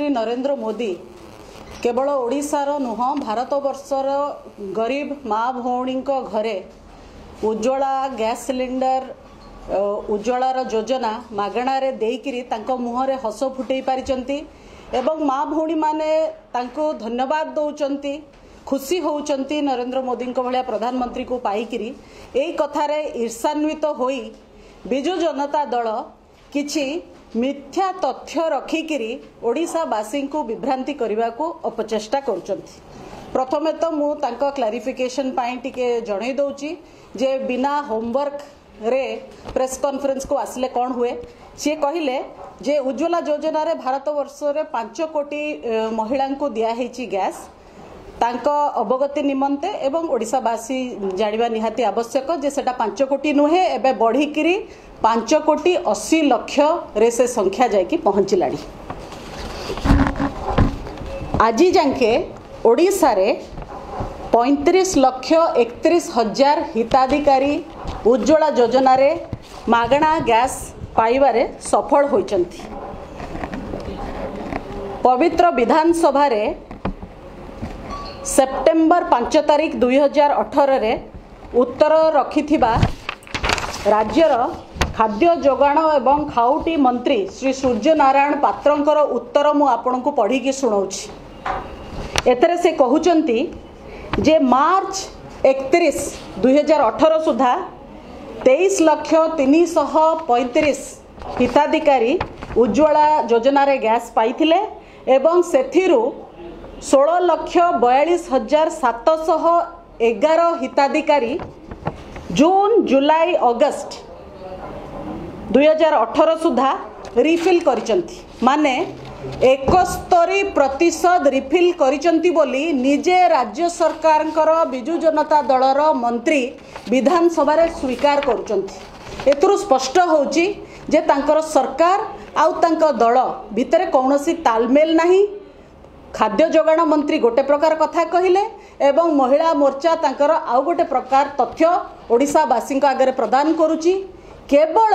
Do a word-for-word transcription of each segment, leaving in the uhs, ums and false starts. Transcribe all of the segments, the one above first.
प्रधानमंत्री नरेंद्र मोदी केवल ओडिशार नुह भारत वर्षर गरीब माँ भौणी घरे उज्ज्वला गैस सिलिंडर उज्ज्वलार योजना मागणार देकरी मुहरे हस फुटई पारिचंती एवं माँ भौणी माने तांको धन्यवाद दौरान खुशी होउचंती नरेंद्र मोदी भाया प्रधानमंत्री को पाइकिरी एई कथारे ईर्षान्वित होई बिजु जनता दल किछि मिथ्या तथ्य रखिकिरी ओडिशावासी को विभ्रांति करने को अपचेष्टा करुचंती। प्रथमे तो मु तांको क्लारिफिकेशन पाई टिके जणै दउची जे बिना होमवर्क रे प्रेस कॉन्फ्रेंस को आसिले कौन हुए सी कहले जे उज्ज्वला योजना रे भारत वर्ष रे पांच कोटी महिला को दिया हेची गैस तांको अवगति निमंते एवं ओडिशावासी जानिबा निहाती आवश्यक जे सेटा पांच कोटी नुहे एबे बढ़िकिरी पांच कोटी अस्सी लक्ष रे से संख्या जायकी पहुंचलाड़ी। आजी जांके ओडिशा रे पैंतीस लक्ष एकतीस हजार हिताधिकारी उज्ज्वला योजना रे मागणा गैस पाइबारे सफल होइचंती। पवित्र विधानसभा रे सेप्टेम्बर पांच तारीख दुई हजार अठर रे उत्तर रखिथिबा राज्यर खाद्य जोगाण एवं खाउटी मंत्री श्री सूर्य नारायण पात्रंकर उत्तर मु आपण को पढ़ी की सुनाउछि। एतरे से कहउचंती जे मार्च एकतीस दुई हजार अठर सुधा तेईस लक्ष तीन सौ पैंतीस हिताधिकारी उज्ज्वला योजना रे गैस पाइथिले एवं सेथिरु सोलह लक्ष बयालीस हजार सातशह एगार हिताधिकारी जून जुलाई अगस्त दुई हजार अठर सुधा रिफिल करिचंती माने इकहत्तर प्रतिशत रिफिल करिचंती बोली निजे राज्य सरकारंकर बिजु जनता दलर मंत्री विधानसभा रे स्वीकार करुचंती। एतरु स्पष्ट होउची जे तांकर सरकार आउ तांकर दल भितरे कौनसी तालमेल नाही। खाद्य जोगाण मंत्री गोटे प्रकार कथा कहले एवं महिला मोर्चा तांकर आउ गोटे प्रकार तथ्य ओडिशावासी आगे प्रदान करुची। केवल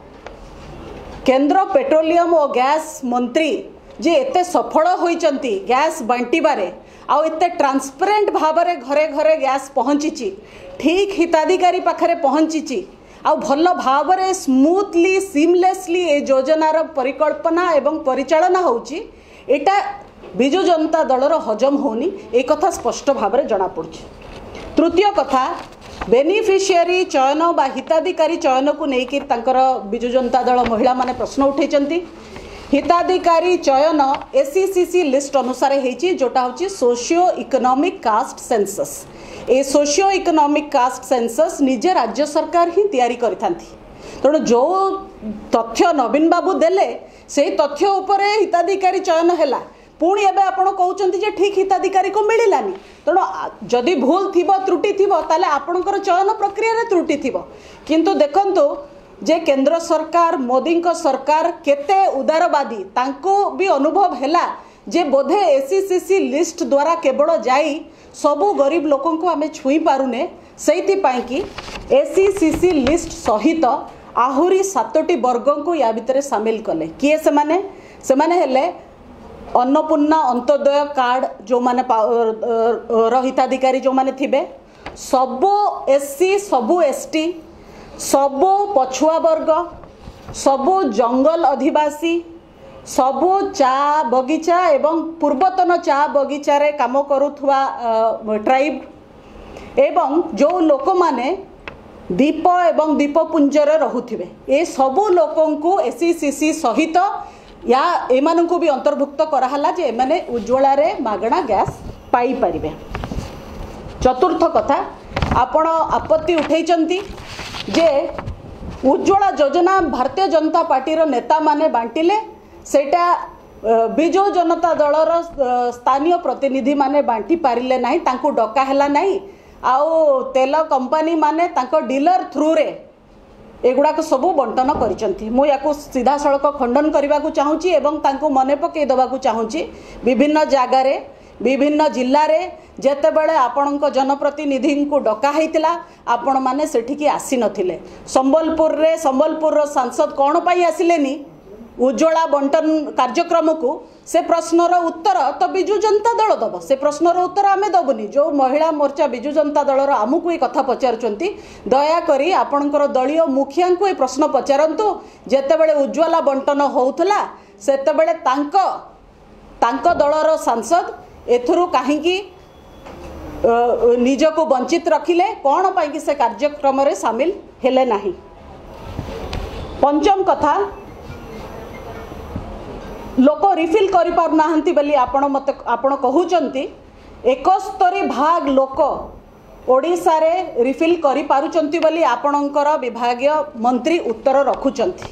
केंद्र पेट्रोलियम और गैस मंत्री जे एते सफल होइचंती गैस बांटिबारे आउ एते ट्रांसपेरेंट भावरे घरे घरे गैस पहुंचीची ठीक हिताधिकारी पाखरे पहुंचीची आउ भल भावरे स्मूथली सीमलेसली ए योजनार परिकल्पना एवं परिचालना होउची। एटा बिजु जनता दलर हजम होनी एक कथा स्पष्ट भाव में जना पड़ी। तृतीय कथा बेनिफिशियरी चयन बा हिताधिकारी चयन को लेकिन तांकर बिजु जनता दल महिला माने प्रश्न उठेचंती। हिताधिकारी चयन एसीसीसी लिस्ट अनुसार हेची जोटा होची सोशियो इकोनॉमिक कास्ट सेंसस। ए सोशियो इकोनॉमिक कास्ट सेंसस निजे राज्य सरकार ही तैयारी करिथांती। तेणु जो तथ्य नवीन बाबू देले से तथ्य उपरे हिताधिकारी चयन हैला पुणी एबे आपण कहउचंती जे ठीक हिताधिकारी को मिलिलानी। तेणु जदि भूल थिबो त्रुटि थिबो ताले आपणकर चयन प्रक्रिया रे त्रुटि थिबो। किंतु देखंतु जे केंद्र सरकार मोदी सरकार केते उदारवादी तांको भी अनुभव हैला जे बोधे एसीसीसी लिस्ट द्वारा केवल जाई सबु गरीब लोकों को आमे छुई पारुने सेइति पाई कि एसीसीसी लिस्ट सहित आहुरी सातोटी वर्ग को या भितर सामिल कले। किए से माने से माने हेले अन्नपूर्णा अंत्योदय कार्ड जो माने हिताधिकारी जो माने थिबे सबो एससी सबो एसटी सबो पछुआ वर्ग सबो जंगल अधिवासी सबो चा बगीचा एवं पूर्वतन चा बगीचा रे काम करुथुवा ट्राइब एवं जो लोक माने दीप एवं दीपपुंजरे रहुथिबे ए सबो लोकों को एसीसीसी सहित या एमान को भी अंतर्भुक्त कराला जे एमाने उज्ज्वला रे मागणा गैस पाई परिबे। चतुर्थ कथा आपण आपत्ति उठेइचंती जे उज्ज्वला योजना भारतीय जनता पार्टी रो नेता माने बांटिले सेटा बिजु जनता दलर स्थानीय प्रतिनिधि माने बांटी पारिले नाही तांको डका हैला नाही आउ तेल कंपनी माने तांको डीलर थ्रू रे एगुड़ाक सबू बंटन करिसंती। मु याकू सीधा सड़क खंडन करने को चाहूँगी एवं तांको मने पकई देवाकू चाहूँगी। विभिन्न जगार विभिन्न जिल्ला रे जेतेबेले आपणक जनप्रतिनिधि को डका होइतिला आपण माने सेठिकी आसी नथिले। संबलपुर रे संबलपुर रो सांसद कौन पाई आसिलेनी उज्ज्वला बंटन कार्यक्रम को से प्रश्नर उत्तर तो बिजु जनता दल दब से प्रश्नर उत्तर आम दबुनी जो महिला मोर्चा बिजु जनता दलर आमको ये कथा पचारुंट दयाकोरी आपणकर दलीय मुखिया को ये प्रश्न पचारतु जितेबले उज्ज्वला बंटन होउथला सेतेबले तांको तांको दलर सांसद एथुरु काहींकी निजको वंचित रखिले कौन पाई से कार्यक्रम रे शामिल हेले नाही। पंचम कथा लोक रिफिल करि पार नाहंती बोली आपण मत आपण कहउचंती इकहत्तर भाग लोक ओडिसा रे रिफिल करि पारुचंती बोली आपणकर विभागीय मंत्री उत्तर रखुचंती।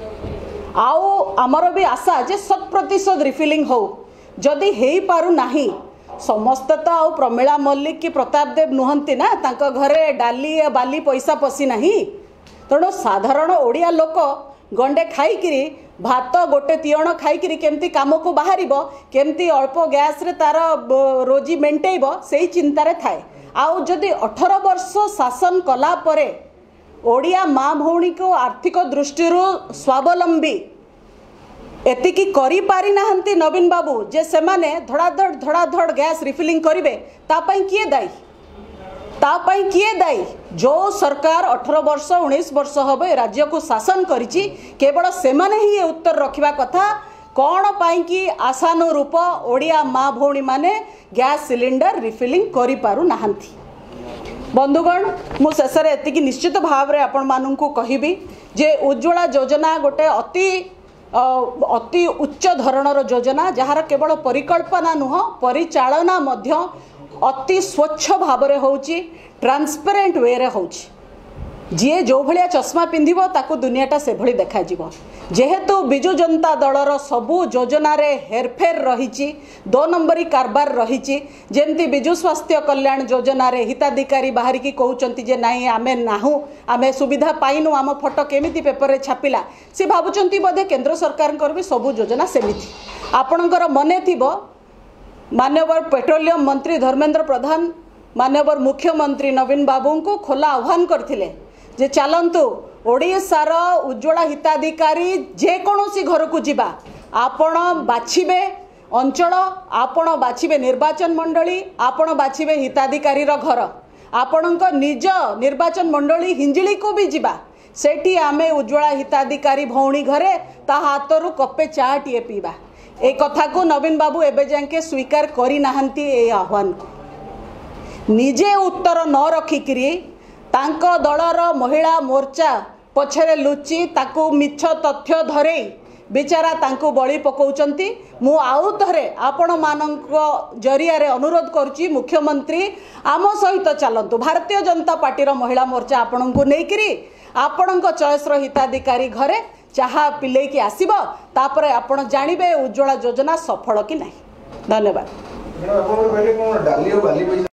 आउ आमर भी आशा जे शत प्रतिशत रिफिलिंग हो जदि हेई पारु नाही समस्त तो आउ प्रमिला मल्लिक कि प्रताप देव नुहंती ना तांको घरे डाली बाली पैसा पसी नाही तेणु साधारण ओडिया लोक गंडे खाईकिरी भात गोटे तियण खाईकिरी केमती काम को बाहर केमती अल्प गैस रे तार रोजी मेंटेब से चिंतार थाए। आउ जदि अठारह वर्ष शासन कला परे ओडिया माँ भौणी को आर्थिक दृष्टि स्वावलंबी एतिकी करी पारि नाहंती नवीन बाबू जे सेमाने धड़ाधड़ धड़ाधड़ गैस रिफिलिंग करिवे तापाई किए दायी तापाई किए दायी जो सरकार अठारह वर्ष उन्नीस वर्ष हम राज्य को शासन करिछि केवल सेमाने ही ये उत्तर रखिबा कथा कौन पाई कि आशानुरूप ओडिया माँ भौणी माने गैस सिलिंडर रिफिलिंग करि पारु नाहंती। बंधुगण मु शेष में एतिकी निश्चित भाव रे आपण माननकु कहिबी जे उज्ज्वला योजना गोटे अति अति उच्च धरणर योजना जार केवल परिकल्पना नुह परिचालना मध्य अति स्वच्छ भाव में होउची ट्रांसपेरेंट वे रे होउची जी जो भाया चश्मा पिंधिबो ताकू दुनियाटा से भली देखा जीवो जेहेतु बिजु जनता दलर सबु योजना रे हेरफेर रही दो नंबरी कारबार रही जेमती बिजु स्वास्थ्य कल्याण योजना रे हिताधिकारी बाहर की कहउचंती जे नाई आमे नाहू आमे सुविधा पाइनु आम फोटो केमिति पेपर रे छापिला से भाबुचंती बोधे केंद्र सरकार भी सबु योजना सेमिति आपणकर मने थिबो माननीय पेट्रोलियम मंत्री धर्मेंद्र प्रधान माननीय मुख्यमंत्री नवीन बाबू को खोला आह्वान करथिले जे चलतु ओडिशार उज्ज्वला हिताधिकारी जेकोसी घर को जीवा आपण बाछिबे अंचल आपण बाछिबे निर्वाचन मंडली आपण बाछिबे हिताधिकारी घर आपण निज निर्वाचन मंडली हिंजिली को भी जीवा सेठी आमे उज्ज्वला हिताधिकारी भौणी घरे ता हाथरू कपे चा टीए पीवा ए कथा को नवीन बाबू एबे जाके स्वीकार करी नाहंती ए आह्वान को निजे उत्तर न रखिकी तांको दलर महिला मोर्चा पछरे लुचि ताकू मिछ तथ्य धरे बेचारा तांको बळी पकाउचंती। मु आउ थरे आपण मानक जरिया रे अनुरोध करुची मुख्यमंत्री आम सहित चलतु भारतीय जनता पार्टी रो महिला मोर्चा आपण को नेकिरी आपण चॉइस रो हिताधिकारी घरे चाहा पिले की आसीबो तापरे आपण जानिबे उज्ज्वला योजना सफल कि नहीं। धन्यवाद।